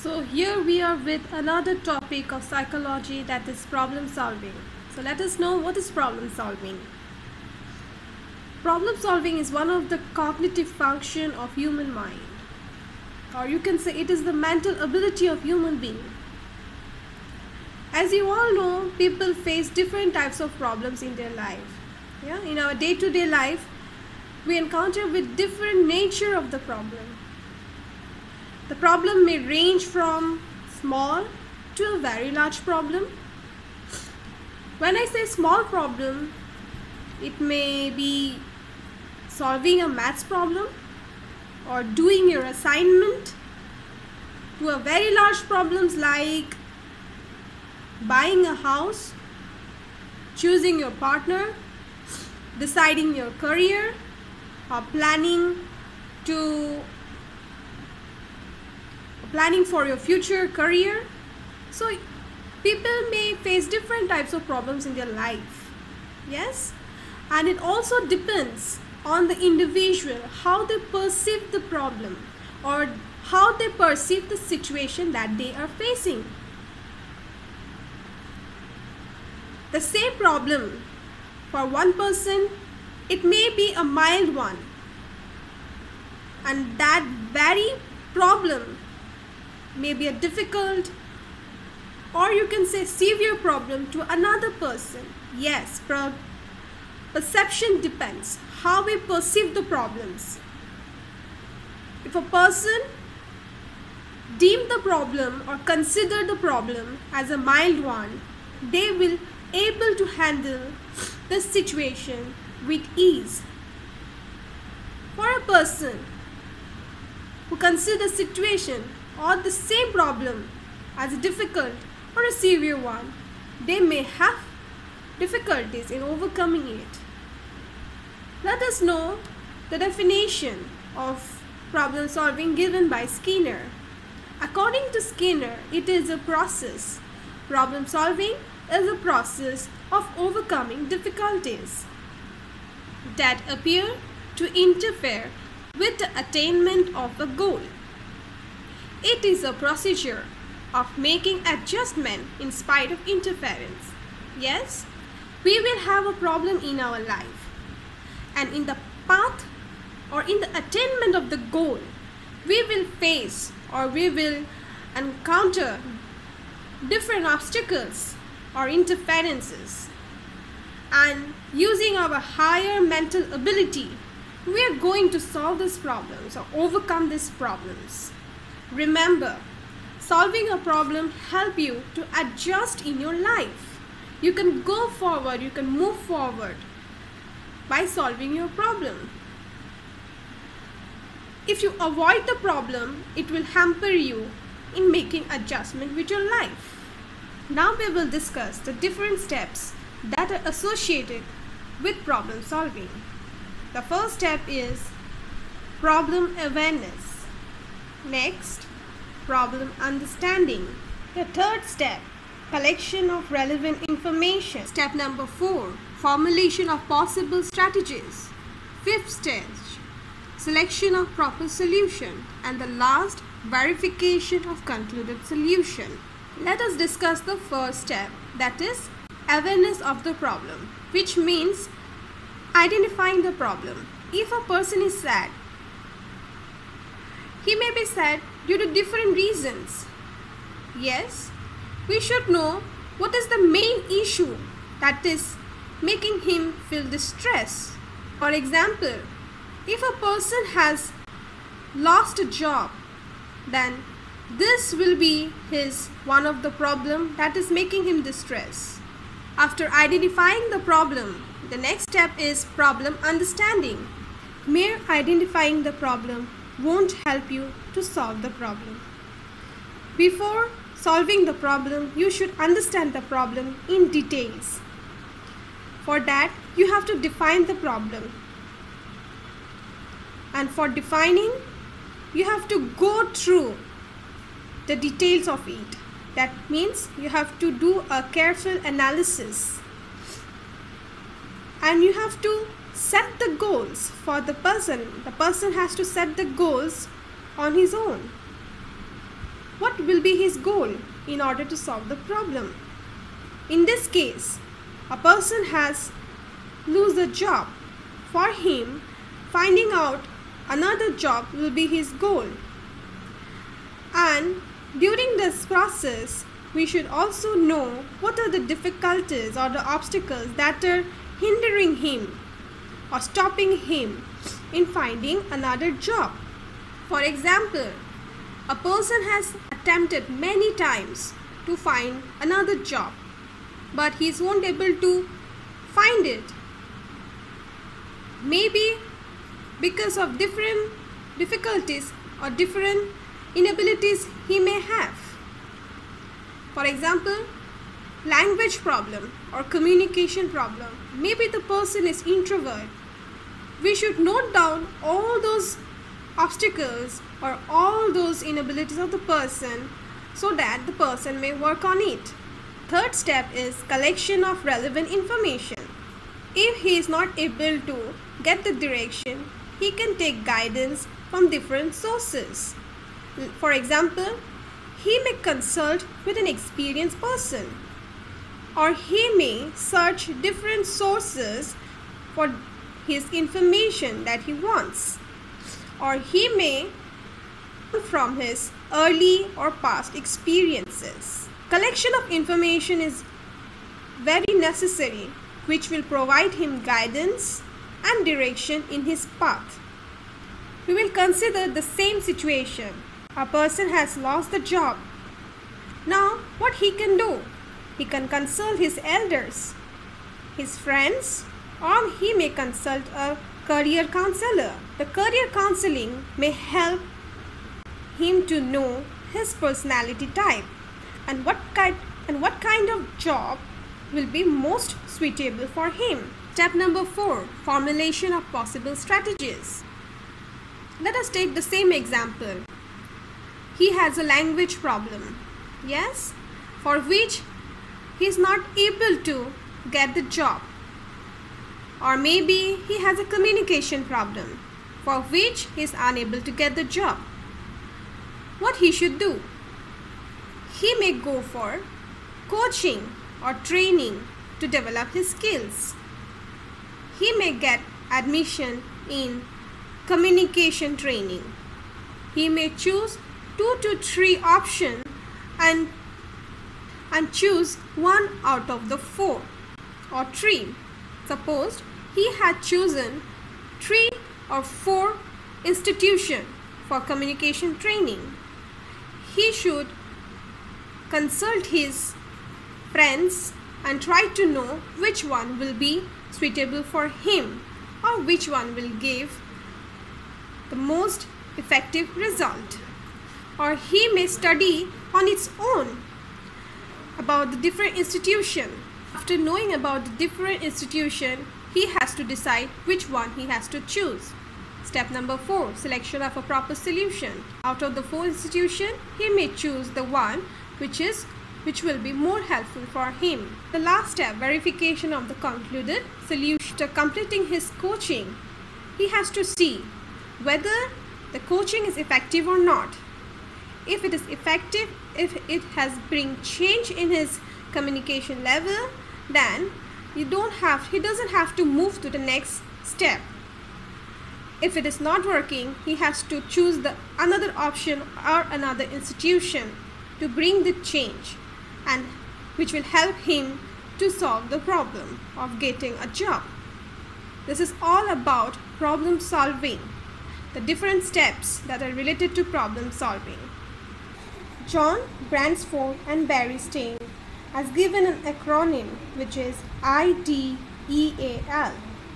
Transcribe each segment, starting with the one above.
So here we are with another topic of psychology, that is problem solving. So let us know what is problem solving. Problem solving is one of the cognitive function of human mind, or you can say it is the mental ability of human being. As you all know, people face different types of problems in their life. In our day-to-day life, we encounter with different nature of the problem. The problem may range from small to a very large problem. When I say small problem, it may be solving a maths problem or doing your assignment, to a very large problems like buying a house, choosing your partner, deciding your career, or planning for your future career. So people may face different types of problems in their life. Yes, and it also depends on the individual, how they perceive the problem or how they perceive the situation that they are facing. The same problem, for one person it may be a mild one, and that very problem may be a difficult, or you can say severe problem to another person. Yes, perception depends how we perceive the problems. If a person deem the problem or consider the problem as a mild one, they will able to handle the situation with ease. For a person who consider the situation or the same problem as a difficult or a severe one, they may have difficulties in overcoming it. Let us know the definition of problem solving given by Skinner. According to Skinner, it is a process. Problem solving is a process of overcoming difficulties that appear to interfere with the attainment of a goal. It is a procedure of making adjustment in spite of interference. Yes, we will have a problem in our life, and in the path or in the attainment of the goal, we will face or we will encounter different obstacles or interferences, and using our higher mental ability, we are going to solve these problems or overcome these problems. Remember, solving a problem helps you to adjust in your life. You can go forward, you can move forward by solving your problem. If you avoid the problem, it will hamper you in making adjustment with your life. Now we will discuss the different steps that are associated with problem solving. The first step is problem awareness. Next, problem understanding. The third step, collection of relevant information. Step number 4, formulation of possible strategies. Fifth stage, selection of proper solution. And the last, verification of concluded solution. Let us discuss the first step, that is awareness of the problem, which means identifying the problem. If a person is sad, he may be sad due to different reasons. Yes, we should know what is the main issue that is making him feel distress. For example, if a person has lost a job, then this will be one of the problem that is making him distress. After identifying the problem, the next step is problem understanding. Mere identifying the problem won't help you to solve the problem. Before solving the problem, you should understand the problem in details. For that, you have to define the problem. And for defining, you have to go through the details of it. That means you have to do a careful analysis, and you have to set the goals for the person. The person has to set the goals on his own. What will be his goal in order to solve the problem. In this case, a person has lose a job. For him, finding out another job will be his goal. And during this process, we should also know what are the difficulties or the obstacles that are hindering him or stopping him in finding another job. For example, a person has attempted many times to find another job, but he won't able to find it. Maybe because of different difficulties or different inabilities he may have. For example, language problem or communication problem. Maybe the person is introvert. We should note down all those obstacles or all those inabilities of the person so that the person may work on it. Third step is collection of relevant information. If he is not able to get the direction, he can take guidance from different sources. For example, he may consult with an experienced person, or he may search different sources for his information that he wants, or he may learn from his early or past experiences. Collection of information is very necessary, which will provide him guidance and direction in his path. We will consider the same situation. A person has lost the job. Now, what he can do? He can consult his elders, his friends, or he may consult a career counselor. The career counseling may help him to know his personality type and what kind of job will be most suitable for him. Step number 4, formulation of possible strategies. Let us take the same example. He has a language problem, yes, for which he is not able to get the job. Or maybe he has a communication problem for which he is unable to get the job. What he should do? He may go for coaching or training to develop his skills. He may get admission in communication training. He may choose 2 to 3 options and choose one out of the 4 or 3. Suppose he had chosen 3 or 4 institutions for communication training. He should consult his friends and try to know which one will be suitable for him or which one will give the most effective result. Or he may study on its own about the different institution. After knowing about the different institution, he has to decide which one he has to choose. Step number 4, selection of a proper solution. Out of the 4 institutions, he may choose the one which will be more helpful for him. The last step, verification of the concluded solution. After completing his coaching, he has to see whether the coaching is effective or not. If it is effective, if it has bring change in his communication level, then he doesn't have to move to the next step. If it is not working, he has to choose another option or another institution to bring the change, and which will help him to solve the problem of getting a job. This is all about problem solving, the different steps that are related to problem solving. John Bransford and Barry Stein has given an acronym which is IDEAL.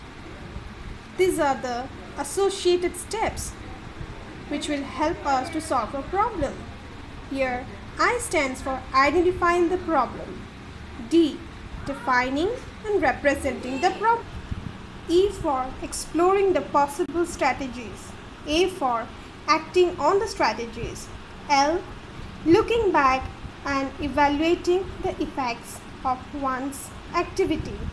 These are the associated steps which will help us to solve a problem. Here, I stands for identifying the problem, D, defining and representing the problem, E for exploring the possible strategies, A for acting on the strategies, L, looking back and evaluating the effects of one's activity.